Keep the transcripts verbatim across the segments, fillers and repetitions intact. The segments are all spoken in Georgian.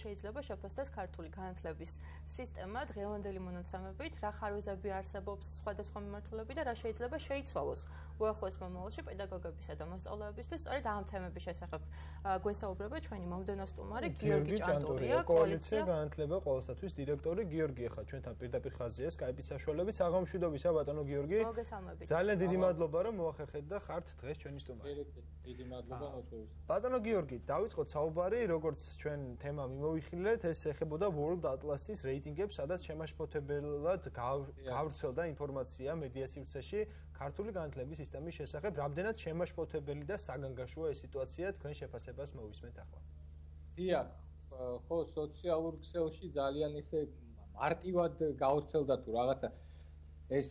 შეიძლება შეფასდეს ქართული განათლების სისტემა დღევანდელი მონაცემებით, რა ხარვეზები არსებობს სხვადასხვა მიმართულებით და რა შეიძლება შეიცვალოს უახლოეს მომავალში პედაგოგებისა და მოსწავლეებისთვის. სწორედ ამ თემების შესახებ გვესაუბრება ჩვენი მომდევნო სტუმარი გიორგი ჭანტურია, კოალიცია განათლება ყველასათვის დირექტორი. გიორგი, ახლა ჩვენთან პირდაპირ ხაზია სკაიპის საშუალებით. საღამოშვიდობისა ბატონო გიორგი. მოგესალმებით. ძალიან დიდი მადლობა რომ მოახერხეთ და ხართ დღეს ჩვენი სტუმარი. დიდი მადლობა მოწვევის. ბატონო გიორგი, დავიწყოთ საუბარი, როგორც ჩვენ თემა მიმოვიხილეთ, ეს ეხებოდა World Atlas-ის რეიტინგებს, სადაც შემაშფოთებელად გავრცელდა ინფორმაცია მედია სივრცეში ქართული განათლების სისტემის შესახებ. რამდენად შემაშფოთებელი და საგანგაშოა ეს სიტუაცია, თქვენ შეფასებას მოვისმენთ ახლა. დიახ, ხო, სოციალურ ქსელში ძალიან ისე მარტივად გავრცელდა თუ რაღაცა ეს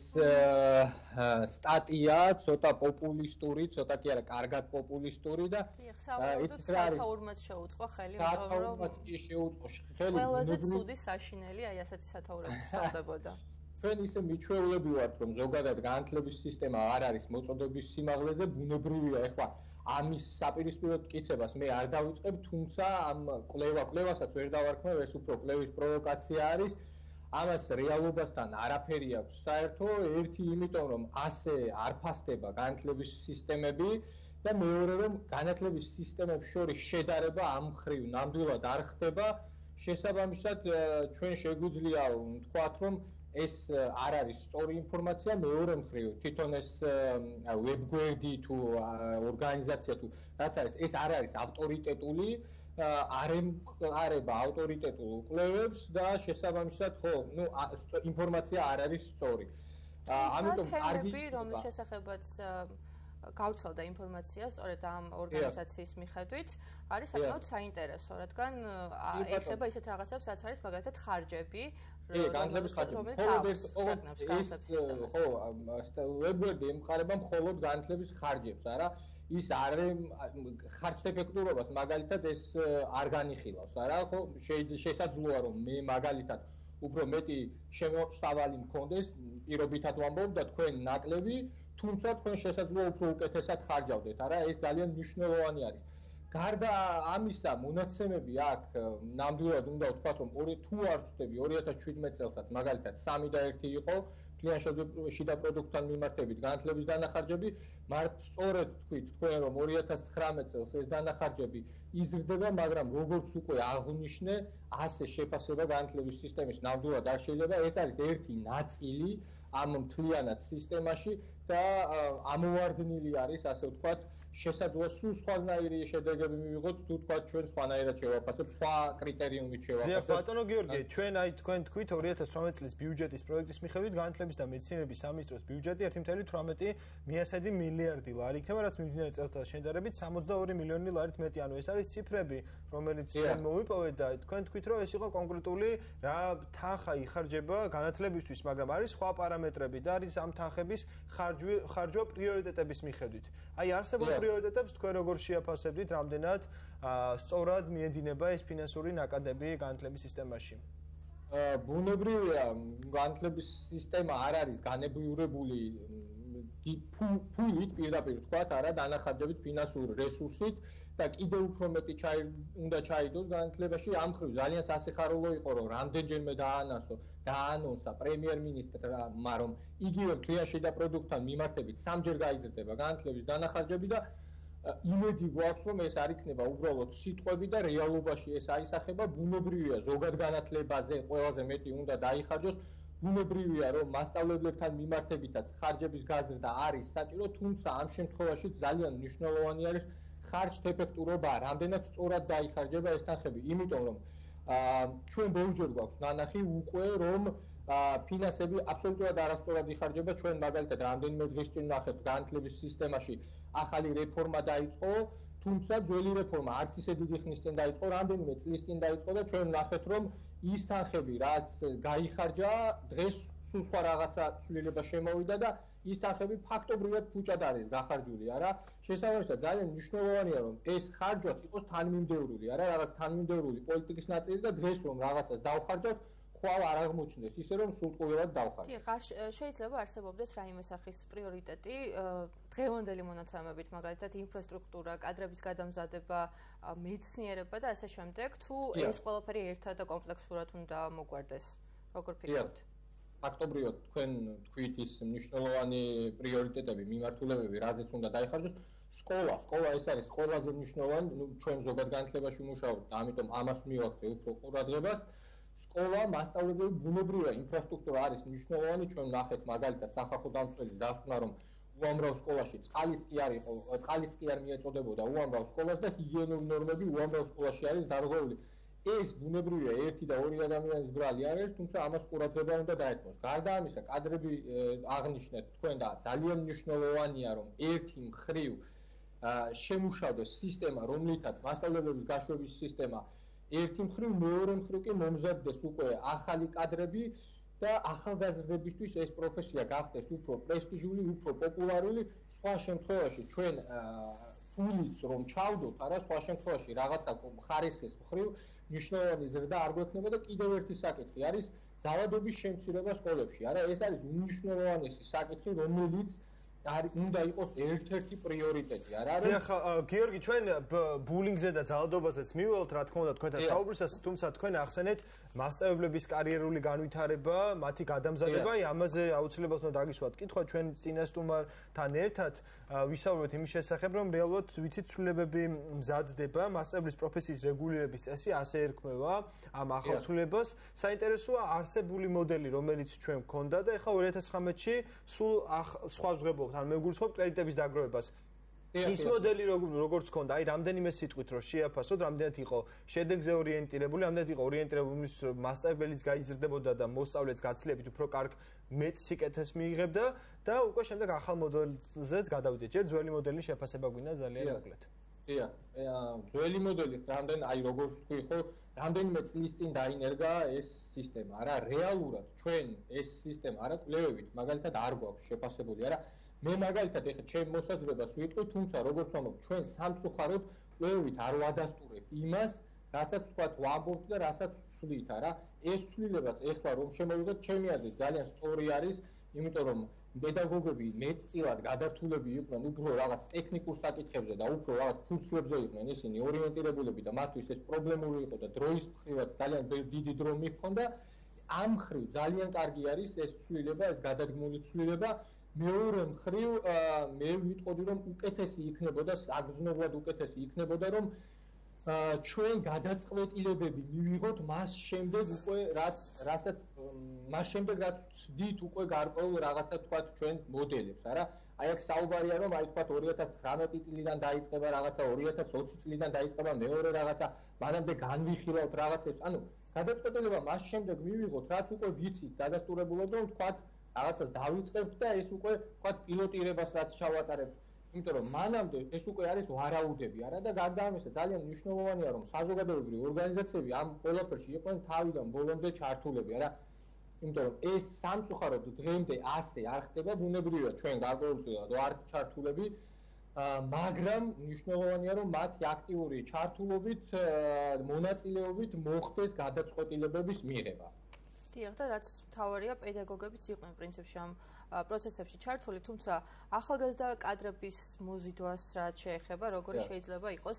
სტატია, ცოტა პოპულისტური, ცოტა კი არა, კარგად პოპულისტური და იცით რა არის? სათაურმაც შეუწყო ხელი, სათაურმაც კი შეუწყო ხელი. ყველაზე ცუდი საშინელი აი ასეთი სათაურები სწავდებოდა. ჩვენ ისე მიჩვეულები ვართ, რომ ზოგადად განათლების სისტემა არ არის მოწოდების სიმაღლეზე, ბუნებრივია. ეხლა ამის საპირისპიროდ მტკიცებას მე არ დავიწყებ, თუმცა ამ კვლევა კვლევასაც ვერ დავარქმევ, ეს უფრო კვლევის პროვოკაცია არის. ამას რეალობასთან არაფერი აქვს საერთო, ერთი იმიტომ რომ ასე არ ფასდება განათლების სისტემები და მეორე რომ განათლების სისტემებს შორის შედარება ამ მხრივ ნამდვილად არ ხდება. შესაბამისად ჩვენ შეგვიძლია ვთქვათ რომ ეს არ არის სწორი ინფორმაცია, მეორე მხრივ თვითონ ეს ვებგვერდი თუ ორგანიზაცია თუ რაც არის, ეს არ არის ავტორიტეტული, არ ემყარება ავტორიტეტულ კვლევებს და შესაბამისად ხო, ნუ ინფორმაცია არ არის სწორი. ამიტომ კარგი რომლის შესახებაც გავრცელდა ინფორმაცია სწორედ ამ ორგანიზაციის მიხედვით, არის საკმაოდ საინტერესო, რადგან ეხება ისეთ რაღაცებს, რაც არის მაგალითად ხარჯები, განათლების ხარჯები. ეს ხო, ვებგვერდი ემყარება მხოლოდ განათლების ხარჯებს, არა? ის არ ხარჯეფექტურობას მაგალითად ეს არ განიხილავს, არა? ხო, შესაძლოა რომ მე მაგალითად უფრო მეტი შემოსავალი მქონდეს, პირობითად ვამბობ და თქვენ ნაკლები, თუმცა თქვენ შესაძლოა უფრო უკეთესად ხარჯავდეთ, არა? ეს ძალიან მნიშვნელოვანი არის. გარდა ამისა, მონაცემები აქ ნამდვილად უნდა ვთქვათ, რომ თუ არ ვწდები ორი ათას შვიდმეტ წელსაც მაგალითად სამი და ერთი იყო მთლიან შიდა პროდუქტთან მიმართებით განათლების დანახარჯები, მაგრამ სწორედ თქვით თქვენ რომ ორი ათას ცხრამეტ წელს ეს დანახარჯები იზრდება, მაგრამ როგორც უკვე აღვნიშნე, ასე შეფასება განათლების სისტემის ნამდვილად არ შეიძლება. ეს არის ერთი ნაწილი ამ მთლიანად სისტემაში და ამოვარდნილი არის, ასე ვთქვათ, შესაძლოა სულ სხვანაირი შედეგები მივიღოთ, თუ თქვათ ჩვენ სხვანაირად შევაფასებთ, სხვა კრიტერიუმით შევაფასებთ. დიახ, ბატონო გიორგი, ჩვენ აი თქვენ თქვით ორი ათას თვრამეტ წლის ბიუჯეტის პროექტის მიხედვით განათლების და მეცნიერების სამინისტროს ბიუჯეტი ერთი წუთი თვრამეტი მიასადი მილიარდი ლარი იქნება, რაც მიმდინარე წელთან შედარებით სამოცდაორი მილიონი ლარით მეტი. ანუ ეს არის ციფრები, რომელიც ჩვენ მოვიპოვეთ და თქვენ თქვით, რომ ეს იყო კონკრეტული რა თანხა იხარჯება განათლებისთვის, მაგრამ არის სხვა პარამეტრები და არის ამ თანხების ხარჯვა პრიორიტეტების მიხედვით. აი არსებულ პრიორიტეტებს თქვენ როგორ შეაფასებდით, რამდენად სწორად მიედინება ეს ფინანსური ნაკადები განათლების სისტემაში? ბუნებრივია, განათლების სისტემა არ არის განებიურებული ფულით, პირდაპირ ვთქვათ, არა, დანახარჯებით, ფინანსური რესურსით და კიდევ უფრო მეტი უნდა ჩაიდოს განათლებაში. ამ მხრივ ძალიან სასიხარულო იყო, რომ რამდენჯერმე დაანონსო, დაანონსა პრემიერ-მინისტრმა, რომ იგივე მთლიან შიდა პროდუქტთან მიმართებით სამჯერ გაიზრდება განათლების დანახარჯები და იმედი გვაქვს, რომ ეს არ იქნება უბრალოდ სიტყვები და რეალობაში ეს აისახება. ბუნებრივია, ზოგად განათლებაზე ყველაზე მეტი უნდა დაიხარჯოს. ბუნებრივია, რომ მასწავლებლებთან მიმართებითაც ხარჯების გაზრდა არის საჭირო, თუმცა ამ შემთხვევაში ძალიან მნიშვნელოვანი არის ხარჯეფექტურობა, რამდენად სწორად დაიხარჯება ეს თანხები, იმიტომ რომ ჩვენ ბევრჯერ გვაქვს ნანახი უკვე რომ ფინანსები აბსოლუტურად არასწორად იხარჯება. ჩვენ მაგალითად რამდენიმე დღის წინ ნახეთ განათლების სისტემაში ახალი რეფორმა დაიწყო, თუმცა ძველი რეფორმა არც ისე დიდი ხნის წინ დაიწყო, რამდენიმე წლის წინ დაიწყო და ჩვენ ნახეთ რომ ის თანხები რაც გაიხარჯა, დღეს სულ სხვა რაღაცა ცვლილება შემოვიდა და ის თანხები ფაქტობრივად ფუჭად არის გახარჯული, არა? შესაბამისად ძალიან მნიშვნელოვანია რომ ეს ხარჯვაც იყოს თანმიმდევრული, არა? რაღაც თანმიმდევრული პოლიტიკის ნაწილი და დღეს რომ რაღაცას დავხარჯავთ, თვალ არ აღმოჩნდეს, ისე რომ სულყუილად დავხარჯო. დიახ, შეიძლება არსებობდეს რაიმე სახის პრიორიტეტი დღევანდელი მონაცემებით, მაგალითად ინფრასტრუქტურა, კადრების გადამზადება, მეცნიერება და ასე შემდეგ, თუ ეს ყველაფერი ერთად და კომპლექსურად უნდა მოგვარდეს. როგორ ფიქრობთ? ფაქტობრივად თქვენ თქვით ის მნიშვნელოვანი პრიორიტეტები, მიმართულებები, რაზეც უნდა დაიხარჯოს. სკოლა, სკოლა ეს არის ყველაზე მნიშვნელოვანი, ნუ ჩვენ ზოგად განათლებაში ვმუშაობთ, ამიტომ ამას მივაქცევ უფრო ყურადღებას. სკოლა, მასწავლებლები, ბუნებრივია, ინფრასტრუქტურა არის მნიშვნელოვანი, ჩვენ ნახეთ მაგალითად სახალხო დამცველის დასკვნა, რომ უამრავ სკოლაში წყალიც კი არ იყო, წყალიც კი არ მიეწოდებოდა უამრავ სკოლას და ჰიგიენური ნორმები უამრავ სკოლაში არის დარღვეული. ეს ბუნებრივია, ერთი და ორი ადამიანის ბრალი არ არის, თუმცა ამას ყურადღება უნდა დაეთმოს. გარდა ამისა, კადრები აღნიშნეთ თქვენ და ძალიან მნიშვნელოვანია, რომ ერთი მხრივ შემუშავდეს სისტემა, რომლითაც მასწავლებლების გაშვების სისტემა ერთი მხრივ, მეორე მხრივ კი მომზადდეს უკვე ახალი კადრები და ახალგაზრდებისთვის ეს პროფესია გახდეს უფრო პრესტიჟული, უფრო პოპულარული. სხვა შემთხვევაში ჩვენ ფულიც რომ ჩავდოთ, არა სხვა შემთხვევაში რაღაცა ხარისხის მხრივ მნიშვნელოვანი ზრდა არ გვექნება და კიდევ ერთი საკითხი არის ძალადობის შემცირება სკოლებში. არა, ეს არის უმნიშვნელოვანესი საკითხი, რომელიც არ უნდა იყოს ერთ-ერთი პრიორიტეტი, არა რომ დიახ, გიორგი, ჩვენ ბულინგზე და ძალადობაზეც მივალთ, რა თქმა უნდა, თქვენთან საუბრისას, თუმცა თქვენ ახსენეთ მასწავლებლების კარიერული განვითარება, მათი გადამზადება, ამაზე აუცილებლად უნდა დაგისვათ კითხვა, ჩვენ წინასწარმეტყველთან ერთად ვისაუბრეთ იმის შესახებ, რომ რეალურად ვიცით ცვლილებები მზადდება, მასწავლებლის პროფესიის რეგულირების წესი ასე ერქმევა ამ ახალ ცვლილებას. საინტერესოა არსებული მოდელი, რომელიც ჩვენ გვქონდა და ეხლა ორი ათას ცხრამეტში სულ სხვა ზღებობთ, ან მეგულისხმობ კრედიტების დაგროვებას. ის მოდელი როგორც ქონდა, აი რამდენიმე სიტყვით რომ შეაფასოთ, რამდენად იყო შედეგზე ორიენტირებული, რამდენად იყო ორიენტირებული მასწავლებელიც გაიზრდებოდა და მოსწავლეც გაცილებით უფრო კარგ მეტ სიკეთეს მიიღებდა და უკვე შემდეგ ახალ მოდელზეც გადავიდეთ. ჯერ ძველი მოდელის შეფასება გვინდა ძალიან მოკლედ. დიახ, ძველი მოდელის რამდენ აი როგორც თქვი ხო, რამდენიმე წლის წინ დაინერგა ეს სისტემა, არა რეალურად ჩვენ ეს სისტემა არა კვლევებით მაგალითად არ გვაქვს შეფასებული, არა მე მაგალითად ეხლა ჩემ მოსაზრებას ვიტყვი, თუმცა როგორც ვამბობ, ჩვენ სამწუხაროდ კვლევებით არ ვადასტურებთ იმას, რასაც თქვა ვამბობთ და რასაც ვცვლით, არა? ეს ცვლილებაც ეხლა რომ შემოვიდეთ, ჩემი აზრით ძალიან სწორი არის, იმიტომ რომ პედაგოგები მეტწილად გადართულები იყვნენ უფრო რაღაც ტექნიკურ საკითხებზე და უფრო რაღაც ფუნქციებზე იყვნენ ისინი ორიენტირებულები და მათთვის ეს პრობლემური იყო და დროის მხრივაც ძალიან დიდი დრო მიჰქონდა. ამ მხრივ ძალიან კარგი არის ეს ცვლილება, ეს გადადგმული ცვლილება. მეორე მხრივ მე ვიტყოდი რომ უკეთესი იქნებოდა, საგრძნობლად უკეთესი იქნებოდა რომ ჩვენ გადაწყვეტილებები მივიღოთ მას შემდეგ უკვე რაც რასაც მას შემდეგ რაც ვცდით უკვე გარკვეულ რაღაცა თქვა ჩვენ მოდელებს, არა? აი აქ საუბარია რომ აი თქვა ორი ათას ცხრამეტი წლიდან დაიწყება რაღაცა, ორი ათას ოცი წლიდან დაიწყება მეორე რაღაცა, მანამდე განვიხილავთ რაღაცებს. ანუ გადაწყვეტილება მას შემდეგ მივიღოთ, რაც უკვე ვიცით დადასტურებულად რომ თქვა რაღაცას დავიწყებთ და ეს უკვე თქვა პილოტირებას რაც ჩავატარებთ. იმიტომ რომ მანამდე ეს უკვე არის ვარაუდები, არა და გარდა ამისა ძალიან მნიშვნელოვანია რომ საზოგადოებრივი ორგანიზაციები ამ ყველაფერში იყვნენ თავიდან ბოლომდე ჩართულები, არა? იმიტომ რომ ეს სამწუხაროდ დღემდე ასე არ ხდება, ბუნებრივია ჩვენ გარკვეულწილად ვართ ჩართულები, მაგრამ მნიშვნელოვანია რომ მათი აქტიური ჩართულობით, მონაწილეობით მოხდეს გადაწყვეტილებების მიღება. დიახ, და რაც მთავარია, პედაგოგებიც იყვნენ პრინციპში ამ პროცესებში ჩართული, თუმცა ახალგაზრდა კადრების მოზიდვას რაც შეეხება, როგორი შეიძლება იყოს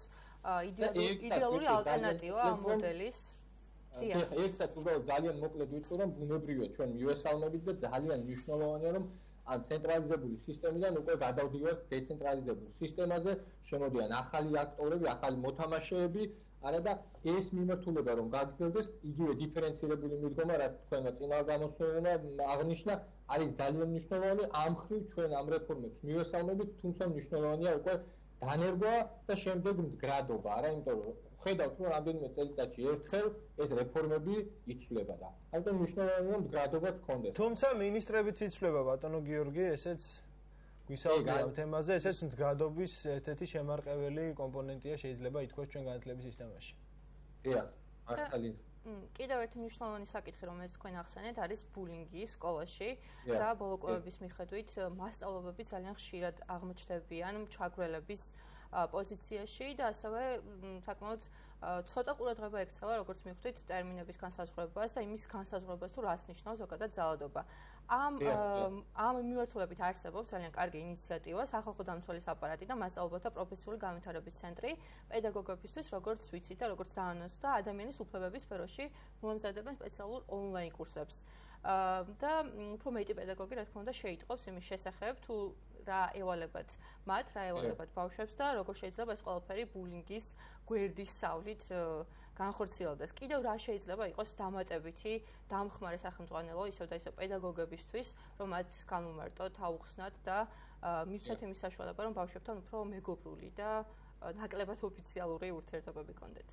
იდეალური ალტერნატივა ამ მოდელის? დიახ, ერთად უბრალოდ ძალიან მოკლედ ვიტყვი, რომ ბუნებრივია ჩვენ მივესალმებით და ძალიან მნიშვნელოვანია, რომ ან ცენტრალიზებული სისტემიდან უკვე გადავდივართ დეცენტრალიზებულ სისტემაზე, შემოდიან ახალი აქტორები, ახალი მოთამაშეები, არა და ეს მიმართულება რომ გაგრძელდეს, იგივე დიფერენცირებული მიდგომა, რაც თქვენმა წინა გამოსვლენა აღნიშნა, არის ძალიან მნიშვნელოვანი. ამ მხრივ ჩვენ ამ რეფორმებს მივესალმებით, თუმცა მნიშვნელოვანია უკვე დანერგვა და შემდეგ მდგრადობა, არა, იმიტომ რომ ხედავთ რომ რამდენიმე წელიწადში ერთხელ ეს რეფორმები იცვლება და ამიტომ მნიშვნელოვანია რომ მდგრადობაც გქონდეს. თუმცა მინისტრებიც იცვლება, ბატონო გიორგი, ესეც გვისაუბრეთ ამ თემაზე, ესეც მდგრადობის ერთ-ერთი შემარყეველი კომპონენტია შეიძლება ითქვას ჩვენ განათლების სისტემაში. დიახ, მართალია. კიდევ ერთი მნიშვნელოვანი საკითხი, რომელიც თქვენ ახსენეთ, არის ბულინგი სკოლაში და ბოლო კვლევების მიხედვით მასწავლებლები ძალიან ხშირად აღმოჩნდებიან ჩაგვრელების პოზიციაში და ასევე საკმაოდ ცოტა ყურადღება ექცევა როგორც მივხვდით ტერმინების განსაზღვრებას და იმის განსაზღვრებას თუ რას ნიშნავს ზოგადად ძალადობა. ამ ამ მიმართულებით არსებობს ძალიან კარგი ინიციატივა სახალხო დამცველის აპარატი და მასწავლებელთა პროფესიული განვითარების ცენტრი პედაგოგებისთვის როგორც ვიცით და როგორც დაანონსდა ადამიანის უფლებების სფეროში მოამზადებენ სპეციალურ ონლაინ კურსებს. და უფრო მეტი პედაგოგი რა თქმა უნდა შეიტყობს იმის შესახებ თუ რა ევალებათ მათ, რა ევალებათ ბავშვებს და როგორ შეიძლება ეს ყველაფერი ბულინგის გვერდის სწავლით განხორციელდეს. კიდევ რა შეიძლება იყოს დამატებითი დამხმარე სახელმწიფო ისევ და ისევ პედაგოგებისთვის, რომ მათ განუმარტოთ, აუხსნათ და მივცეთ იმის საშუალება, რომ ბავშვებთან უფრო მეგობრული და ნაკლებად ოფიციალური ურთიერთობები გქონდეთ.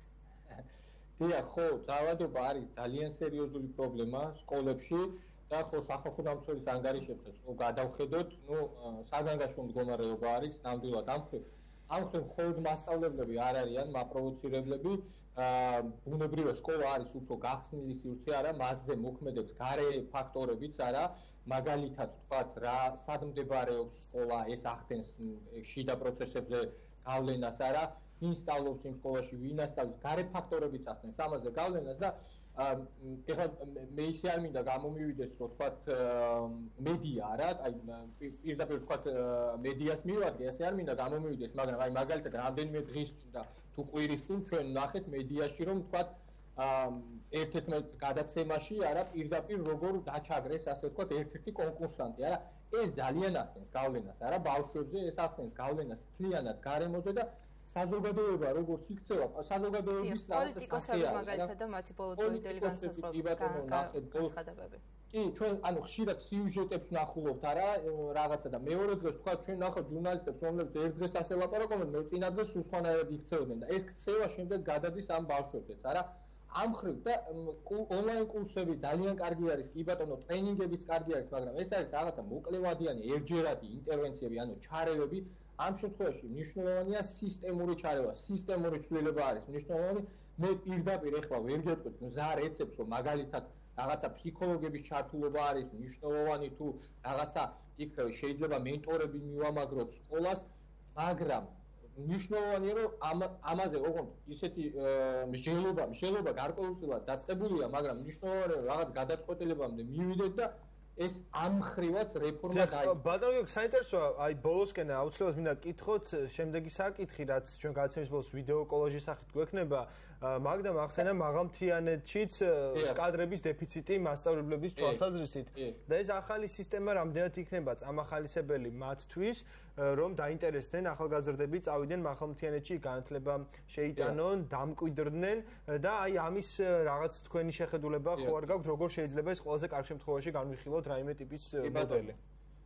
დიახ, ხო, ძალადობა არის ძალიან სერიოზული პრობლემა სკოლებში და ხო სახალხო დამცველის ანგარიშებსაც რომ გადავხედოთ, ნუ საგანგაშო მდგომარეობა არის ნამდვილად ამ მხრივ. ამ მხრივ მხოლოდ მასწავლებლები არ არიან მაპროვოცირებლები, ბუნებრივია სკოლა არის უფრო გახსნილი სივრცე არა, მასზე მოქმედებს გარე ფაქტორებიც არა, მაგალითად ვთქვათ რა სად მდებარეობს სკოლა, ეს ახდენს შიდა პროცესებზე გავლენას არა, ვინ სწავლობს იმ სკოლაში, ვინ ასწავლის, გარე ფაქტორებიც ახდენს ამაზე გავლენას და ეხლა მე ისე არ მინდა გამომივიდეს რომ ვთქვათ მედია არა, აი პირდაპირ ვთქვათ მედიას მივადგე, ასე არ მინდა გამომივიდეს, მაგრამ აი მაგალითად რამდენიმე დღის წინ და თუ კვირის წინ ჩვენ ნახეთ მედიაში რომ ვთქვათ ერთ-ერთ გადაცემაში არა პირდაპირ როგორ დაჩაგრეს ასე ვთქვათ ერთ-ერთი კონკურსანტი არა, ეს ძალიან ახდენს გავლენას არა ბავშვებზე, ეს ახდენს გავლენას მთლიანად გარემოზე და საზოგადოება როგორც იქცევა, საზოგადოების რაღაცა პოლიტიკოსები მაგალითად და მათი პოლიტიკური განსაზღვრებები. კი, ჩვენ ანუ ხშირად სიუჟეტებს ნახულობთ არა, რაღაცა და მეორე დღეს თქვა ჩვენ ნახავთ ჟურნალისტებს, რომლებიც ერთ დღეს ასე ლაპარაკობენ, მე წინა დღეს სულ სხვანაირად იქცევდნენ და ეს ქცევა შემდეგ გადადის ამ ბავშვებზეც, არა? ამ ხრივ და ონლაინ კურსები ძალიან კარგი არის, კი ბატონო, ტრენინგებიც კარგი არის, მაგრამ ეს არის რაღაცა მოკლევადიანი, ერთჯერადი ინტერვენციები, ანუ ჩარევები. ამ შემთხვევაში მნიშვნელოვანია სისტემური ჩარევა, სისტემური ცვლილება არის მნიშვნელოვანი. მე პირდაპირ ეხლა ვერ გეტყვით, მზა რეცეპტს, რომ მაგალითად რაღაცა ფსიქოლოგების ჩართულობა არის მნიშვნელოვანი თუ რაღაცა იქ შეიძლება მენტორები მივამაგროთ სკოლას, მაგრამ მნიშვნელოვანია რომ ამაზე ოღონდ ისეთი მსჯელობა, მსჯელობა გარკვეულწილად დაწყებულია, მაგრამ მნიშვნელოვანია რომ რაღაც გადაწყვეტილებამდე მივიდეთ და ეს ამ ხრივაც რეფორმა გაიგო. ბატონო, საინტერესოა, აი ბოლოსკენ აუცილებლად მინდა გკითხოთ შემდეგი საკითხი, რაც ჩვენ გადაცემის ბოლოს ვიდეო კოლაჟის სახით გვექნება. მაგდა მახსენა მაღალმთიანეთშიც კადრების დეფიციტი მასწავლებლების თვალსაზრისით და ეს ახალი სისტემა რამდენად იქნება წამახალისებელი მათთვის, რომ დაინტერესდნენ ახალგაზრდები წავიდნენ მაღალმთიანეთში განათლება შეიტანონ, დამკვიდრდნენ და აი ამის რაღაც თქვენი შეხედულება ხო არ გაქვთ, როგორ შეიძლება ეს ყველაზე კარგ შემთხვევაში განვიხილოთ რაიმე ტიპის მოდელი?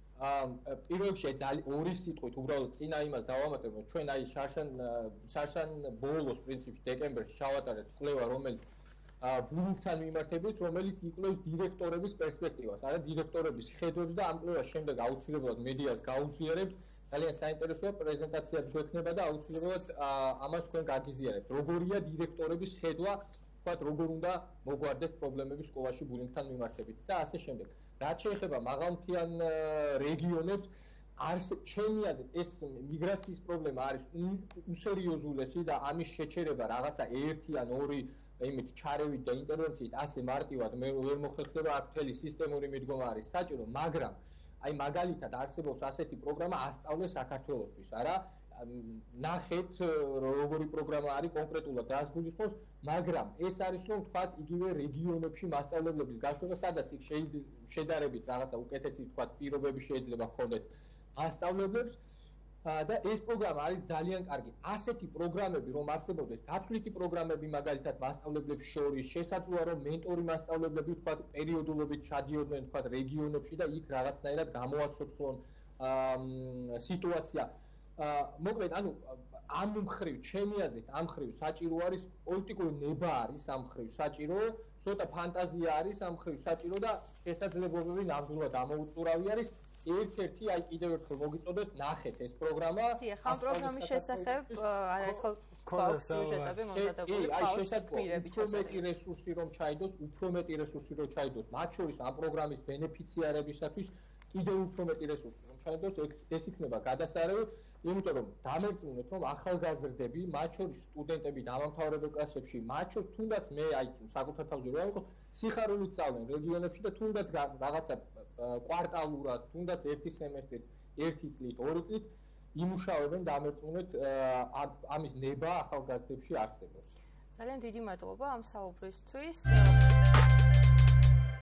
პირველ რიგში ორი სიტყვით უბრალოდ წინა იმას დავამატებ, რომ ჩვენ აი შარშან შარშან ბოლოს პრინციპში დეკემბერში ჩავატარეთ კვლევა, რომელიც ბულინგთან მიმართებით, რომელიც იკვლევს დირექტორების პერსპექტივას, არა დირექტორების ხედვებს და ამ კვლევას შემდეგ აუცილებლად მედიას გაუზიარებთ. ძალიან საინტერესოა პრეზენტაციაც გვექნება და აუცილებლად ამას თქვენ გაგიზიარებთ. როგორია დირექტორების ხედვა, ვთქვათ, როგორ უნდა მოგვარდეს პრობლემები სკოლაში ბულინგთან მიმართებით და ასე შემდეგ. რაც შეეხება მაღალმთიან რეგიონებს, არს ჩემი აზრით ეს მიგრაციის პრობლემა არის უსერიოზულესი და ამის შეჩერება რაღაცა ერთი ან ორი იმით ჩარევით და ინტერვენციით ასე მარტივად მე ვერ მოხერხდება, აქ მთელი სისტემური მიდგომა არის საჭირო, მაგრამ აი მაგალითად არსებობს ასეთი პროგრამა ასწავლე საქართველოსთვის, არა? ნახეთ როგორი პროგრამა არის კონკრეტულად რას გულისხმობს, მაგრამ ეს არის რომ თქვათ იგივე რეგიონებში მასწავლებლების გაშვება, სადაც იქ შედარებით რაღაცა უკეთესი თქვათ პირობები შეიძლება ჰქონდეთ მასწავლებლებს და ეს პროგრამა არის ძალიან კარგი. ასეთი პროგრამები რომ არსებობდეს, გაცვლითი პროგრამები მაგალითად მასწავლებლებს შორის, შესაძლოა რომ მენტორი მასწავლებლები თქვათ პერიოდულობით ჩადიოდნენ თქვათ რეგიონებში და იქ რაღაცნაირად გამოაცოცხლონ სიტუაცია. მოკლედ, ანუ ამ მხრივ, ჩემი აზრით, ამ მხრივ საჭირო არის პოლიტიკური ნება არის ამ მხრივ საჭირო, ცოტა ფანტაზია არის ამ მხრივ საჭირო და შესაძლებლობები ნამდვილად ამოუწურავი არის. ერთ-ერთი აი კიდევ ერთხელ მოგიწოდეთ, ნახეთ ეს პროგრამა. დიახ, ამ პროგრამის შესახებ არაერთხელ გვაქვს სიუჟეტები მომზადებული, ყავს პირები უფრო მეტი რესურსი რომ ჩაიდოს, უფრო მეტი რესურსი რომ ჩაიდოს, მათ შორის ამ პროგრამის ბენეფიციარებისათვის კიდევ უფრო მეტი რესურსი რომ ჩაიდოს, ეს იქნება გადასარევი, იმიტომ რომ დამერწმუნეთ რომ ახალგაზრდები, მათ შორის სტუდენტები დამამთავრებელ კლასებში, მათ შორის თუნდაც მე აი საკუთარ თავზე რა ვიყო, სიხარულით წავდნენ რეგიონებში და თუნდაც რაღაცა კვარტალურად, თუნდაც ერთი სემესტრით, ერთი წლით, ორი წლით იმუშავებენ დამერწმუნეთ ამის ნება ახალგაზრდებში არსებობს. ძალიან დიდი მადლობა ამ საუბრისთვის.